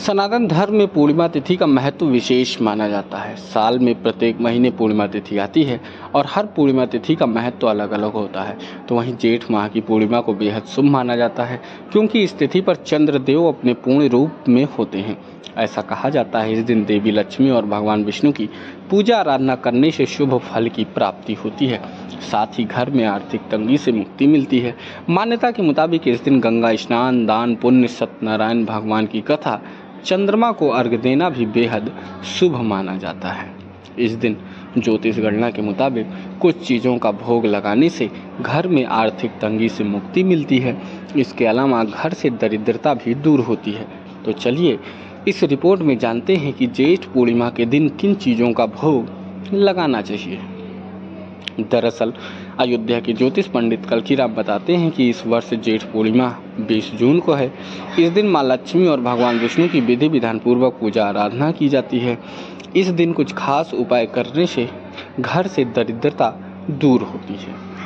सनातन धर्म में पूर्णिमा तिथि का महत्व विशेष माना जाता है। साल में प्रत्येक महीने पूर्णिमा तिथि आती है और हर पूर्णिमा तिथि का महत्व अलग अलग होता है। तो वहीं जेठ माह की पूर्णिमा को बेहद शुभ माना जाता है, क्योंकि इस तिथि पर चंद्रदेव अपने पूर्ण रूप में होते हैं। ऐसा कहा जाता है इस दिन देवी लक्ष्मी और भगवान विष्णु की पूजा आराधना करने से शुभ फल की प्राप्ति होती है। साथ ही घर में आर्थिक तंगी से मुक्ति मिलती है। मान्यता के मुताबिक इस दिन गंगा स्नान, दान पुण्य, सत्यनारायण भगवान की कथा, चंद्रमा को अर्घ्य देना भी बेहद शुभ माना जाता है। इस दिन ज्योतिष गणना के मुताबिक कुछ चीज़ों का भोग लगाने से घर में आर्थिक तंगी से मुक्ति मिलती है। इसके अलावा घर से दरिद्रता भी दूर होती है। तो चलिए इस रिपोर्ट में जानते हैं कि जेठ पूर्णिमा के दिन किन चीज़ों का भोग लगाना चाहिए। दरअसल अयोध्या के ज्योतिष पंडित कलकीराम बताते हैं कि इस वर्ष जेठ पूर्णिमा 20 जून को है। इस दिन माँ लक्ष्मी और भगवान विष्णु की विधि विधान पूर्वक पूजा आराधना की जाती है। इस दिन कुछ खास उपाय करने से घर से दरिद्रता दूर होती है।